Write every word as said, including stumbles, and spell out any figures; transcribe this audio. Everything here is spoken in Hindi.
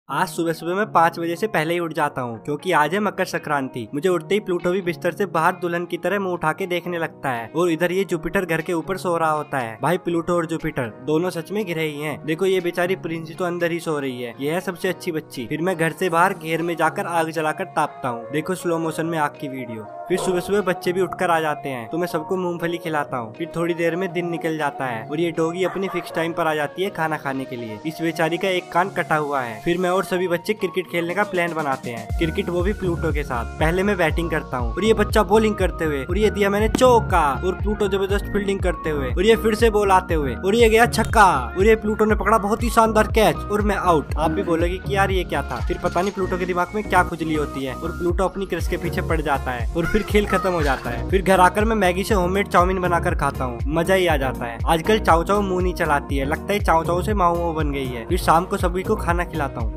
आज सुबह सुबह मैं पाँच बजे से पहले ही उठ जाता हूँ क्योंकि आज है मकर संक्रांति। मुझे उठते ही प्लूटो भी बिस्तर से बाहर दुल्हन की तरह मुंह उठा के देखने लगता है और इधर ये जुपिटर घर के ऊपर सो रहा होता है। भाई प्लूटो और जुपिटर दोनों सच में गिरे ही हैं। देखो ये बेचारी प्रिंसी तो अंदर ही सो रही है, ये है सबसे अच्छी बच्ची। फिर मैं घर से बाहर घेर में जाकर आग जलाकर तापता हूँ। देखो स्लो मोशन में आग की वीडियो। फिर सुबह सुबह बच्चे भी उठकर आ जाते हैं तो मैं सबको मूंगफली खिलाता हूँ। फिर थोड़ी देर में दिन निकल जाता है और ये डॉगी अपनी फिक्स टाइम पर आ जाती है खाना खाने के लिए। इस बेचारी का एक कान कटा हुआ है। फिर मैं और सभी बच्चे क्रिकेट खेलने का प्लान बनाते हैं, क्रिकेट वो भी प्लूटो के साथ। पहले मैं बैटिंग करता हूँ और ये बच्चा बॉलिंग करते हुए, और ये दिया मैंने चौका, और प्लूटो जबरदस्त फील्डिंग करते हुए, और ये फिर से बॉल आते हुए, और ये गया छक्का, और ये प्लूटो ने पकड़ा बहुत ही शानदार कैच और मैं आउट। आप भी बोलोगे कि यार ये क्या था। फिर पता नहीं प्लूटो के दिमाग में क्या खुजली होती है और प्लूटो अपनी क्रश के पीछे पड़ जाता है और फिर खेल खत्म हो जाता है। फिर घर आकर मैं मैगी से होममेड चाउमीन बनाकर खाता हूँ, मजा ही आ जाता है। आजकल चाव चाव मुंह नहीं चलाती है, लगता है चाव चाव से माओ बन गई है। फिर शाम को सभी को खाना खिलाता हूँ।